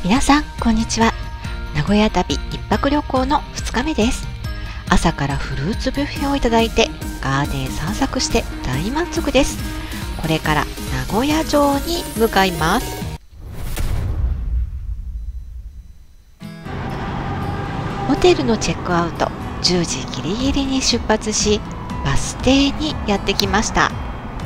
皆さんこんにちは。名古屋旅一泊旅行の2日目です。朝からフルーツビュッフェをいただいてガーデン散策して大満足です。これから名古屋城に向かいます。ホテルのチェックアウト10時ギリギリに出発し、バス停にやってきました。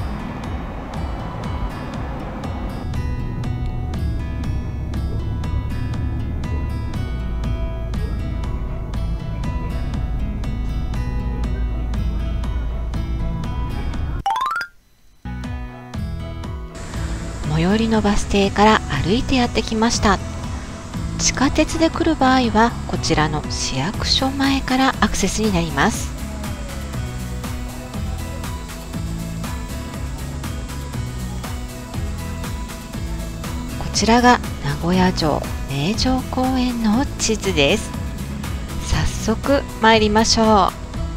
最寄りのバス停から歩いてやってきました。地下鉄で来る場合はこちらの市役所前からアクセスになります。こちらが名古屋城名城公園の地図です。早速参りましょう。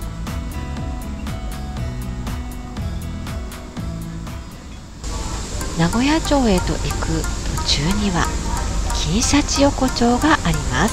名古屋城へと行く途中には金シャチ横丁があります。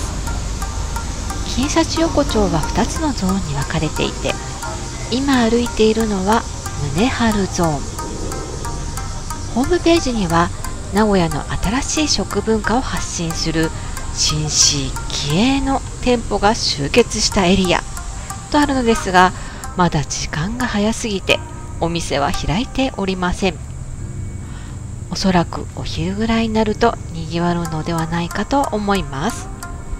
金シャチ横丁は2つのゾーンに分かれていて、今歩いているのは宗春ゾーン。ホームページには名古屋の新しい食文化を発信する新市気鋭の店舗が集結したエリアとあるのですが、まだ時間が早すぎてお店は開いておりません。おそらくお昼ぐらいになると賑わるのではないかと思います。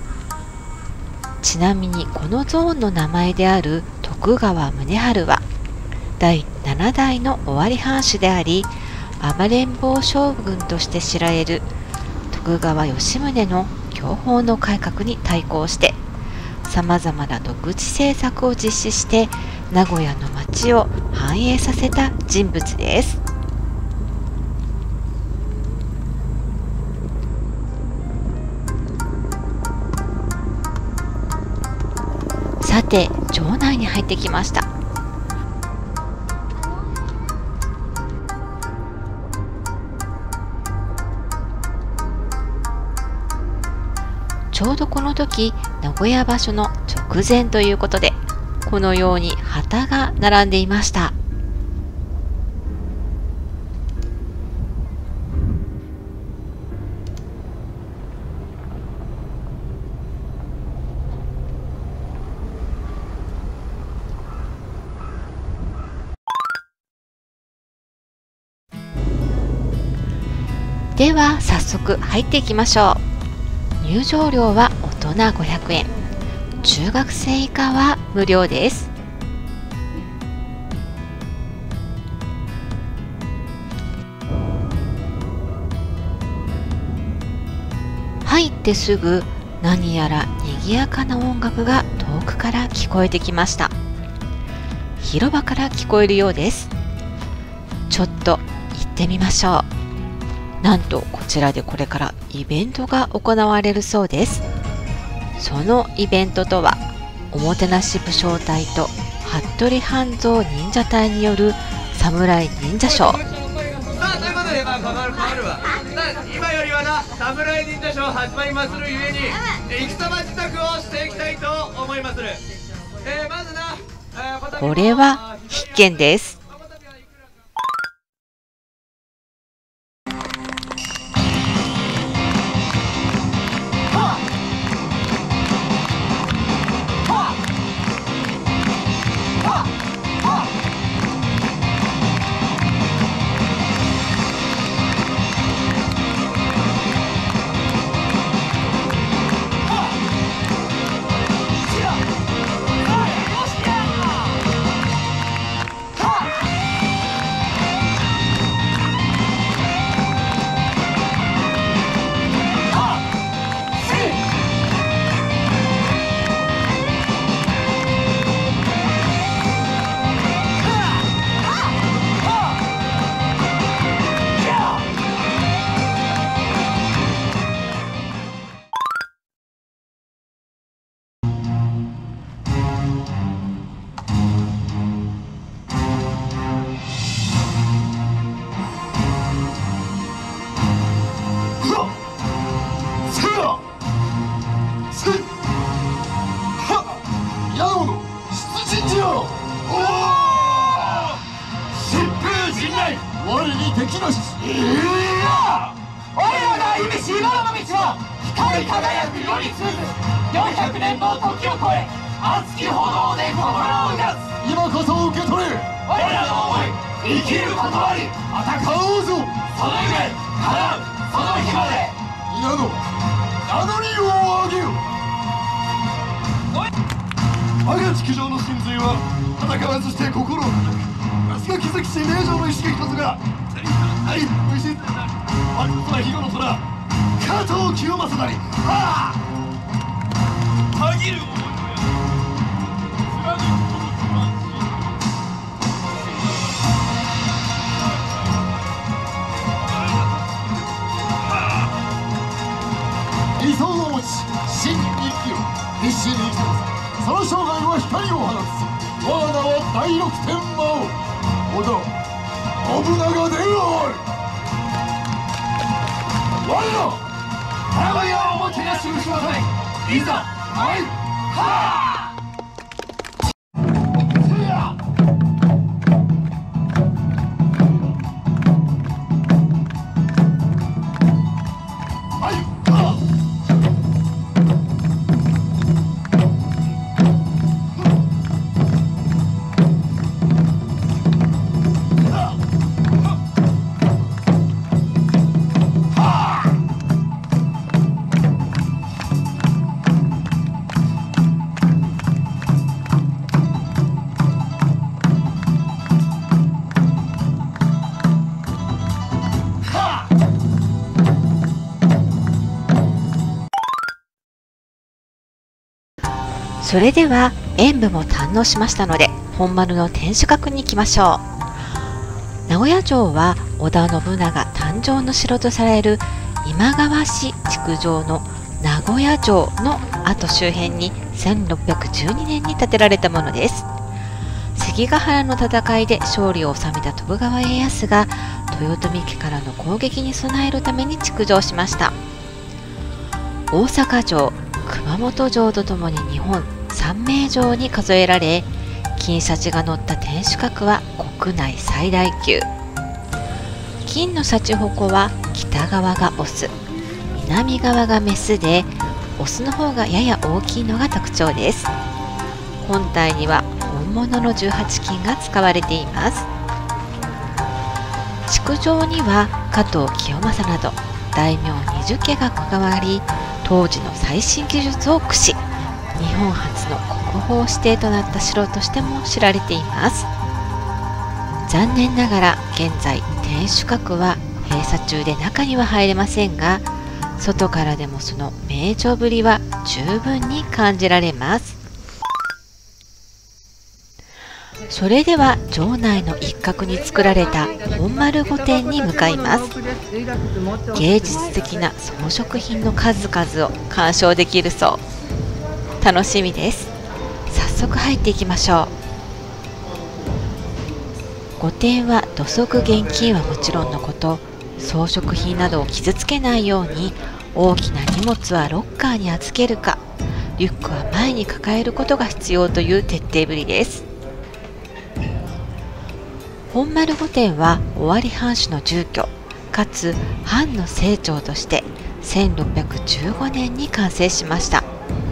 ちなみにこのゾーンの名前である徳川宗春は第7代の尾張藩主であり、暴れん坊将軍として知られる徳川吉宗の享保の改革に対抗してさまざまな独自政策を実施して名古屋の街を繁栄させた人物です。さて、城内に入ってきました。ちょうどこの時、名古屋場所の直前ということで、このように旗が並んでいました。では早速入っていきましょう。入場料は大人500円、中学生以下は無料です。入ってすぐ何やら賑やかな音楽が遠くから聞こえてきました。広場から聞こえるようです。ちょっと行ってみましょう。なんとこちらでこれからイベントが行われるそうです。そのイベントとは、おもてなし武将隊と服部半蔵忍者隊による侍忍者ショー。 さあ、ということで、変わるわ。今よりはな、侍忍者ショー始まりまするゆえに、戦場支度をしていきたいと思いまする。まずな、 これは必見です。 しなし。いや、我らが歩みし今の道は光り輝く世に通ず400年の時を超え、熱き炎で心をいだす。今こそ受け取れ。我らの思い、生きることあり、戦おうぞ。その夢叶うその日まで、皆の名乗りを上げよ。我が築城の真髄は戦わずして心を固く、わしが築きし名城の意識一つが大無心なる我こそは肥後の虎加藤清正なり。はあ、たぎる思いを貫くこの不安心。理想を持ち真に生きよ。必死に生きてください。その生涯は光を放つ。我が名は第六天魔王織田信長である。我ら長屋をもてなしくしなさい。いざ参る。はあ、 それでは演舞も堪能しましたので、本丸の天守閣に行きましょう。名古屋城は織田信長誕生の城とされる今川氏築城の名古屋城の跡周辺に1612年に建てられたものです。関ヶ原の戦いで勝利を収めた徳川家康が豊臣家からの攻撃に備えるために築城しました。大阪城、熊本城とともに日本三名城に数えられ、金シャチが乗った天守閣は国内最大級。金のシャチホコは北側がオス、南側がメスで、オスの方がやや大きいのが特徴です。本体には本物の18金が使われています。築城には加藤清正など大名20家が関わり、当時の最新技術を駆使、日本初の国宝指定となった城としても知られています。残念ながら現在天守閣は閉鎖中で中には入れませんが、外からでもその名城ぶりは十分に感じられます。それでは城内の一角に作られた本丸御殿に向かいます。芸術的な装飾品の数々を鑑賞できるそう。楽しみです。早速入っていきましょう。御殿は土足現金はもちろんのこと、装飾品などを傷つけないように大きな荷物はロッカーに預けるか、リュックは前に抱えることが必要という徹底ぶりです。本丸御殿は尾張藩主の住居かつ藩の正庁として1615年に完成しました。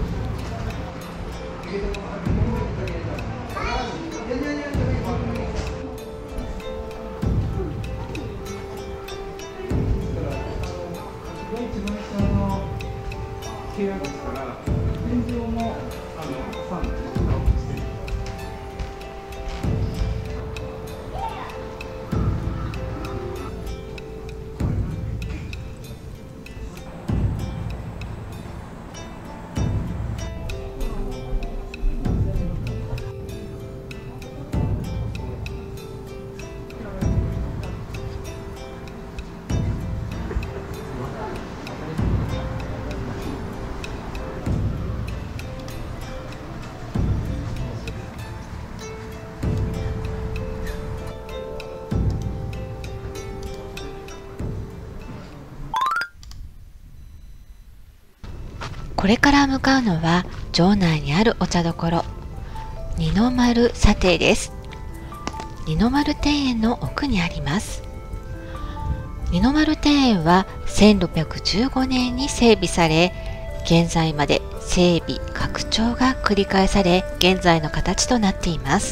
これから向かうのは城内にあるお茶どころ二の丸茶亭です。二の丸庭園の奥にあります。 二の丸庭園は1615年に整備され、現在まで整備拡張が繰り返され、現在の形となっています。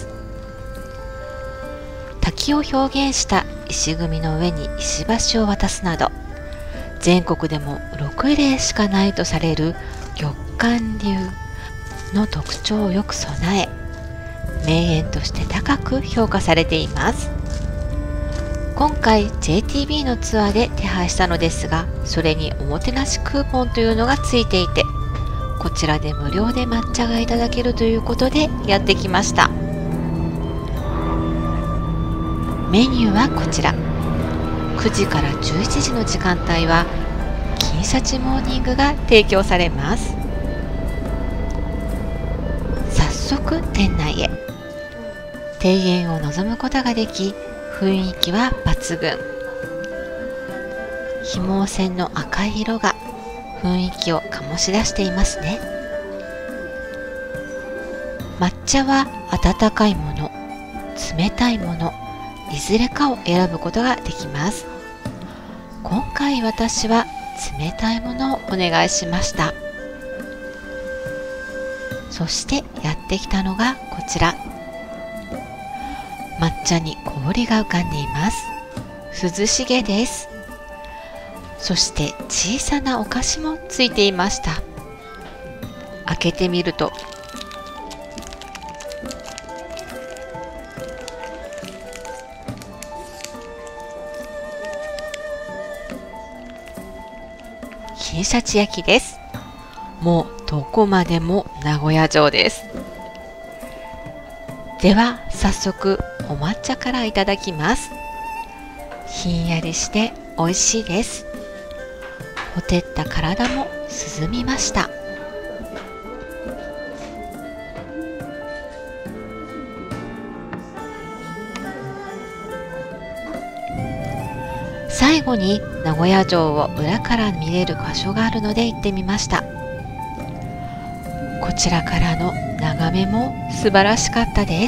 滝を表現した石組みの上に石橋を渡すなど、全国でも6例しかないとされる玉環流の特徴をよく備え、名園として高く評価されています。今回 JTB のツアーで手配したのですが、それにおもてなしクーポンというのがついていて、こちらで無料で抹茶がいただけるということでやってきました。メニューはこちら。9時から11時の時間帯は金シャチモーニングが提供されます。早速店内へ。庭園を望むことができ、雰囲気は抜群。ひもう線の赤い色が雰囲気を醸し出していますね。抹茶は温かいもの、冷たいもの、いずれかを選ぶことができます。今回私は冷たいものをお願いしました。そしてやってきたのがこちら。抹茶に氷が浮かんでいます。涼しげです。そして小さなお菓子もついていました。開けてみると金シャチ焼きです。もうどこまでも名古屋城です。では早速お抹茶からいただきます。ひんやりして美味しいです。ほてった体も涼みました。最後に名古屋城を裏から見れる場所があるので行ってみました。こちらからの眺めも素晴らしかったです。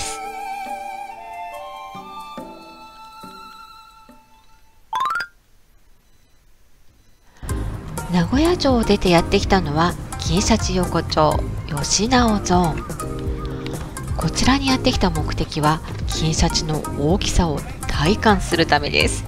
名古屋城を出てやってきたのは金シャチ横丁吉直ゾーン。こちらにやってきた目的は金シャチの大きさを体感するためです。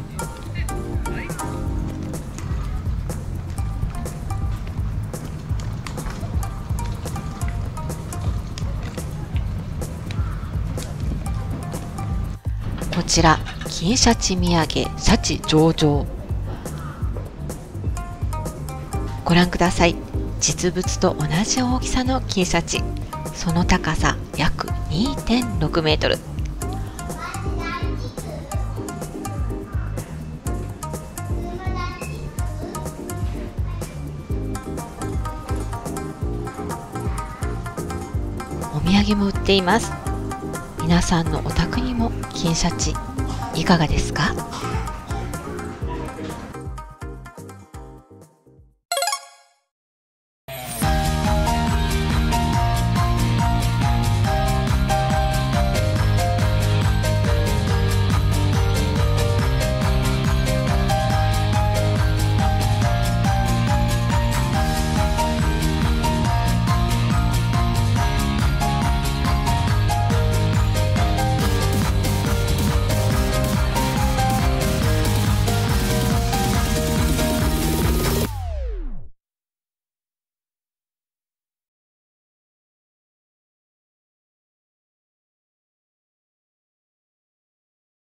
こちら金シャチ土産シャチ上々。ご覧ください。実物と同じ大きさの金シャチ。その高さ約 2.6 メートル。お土産も売っています。皆さんのお宅にも金シャチいかがですか？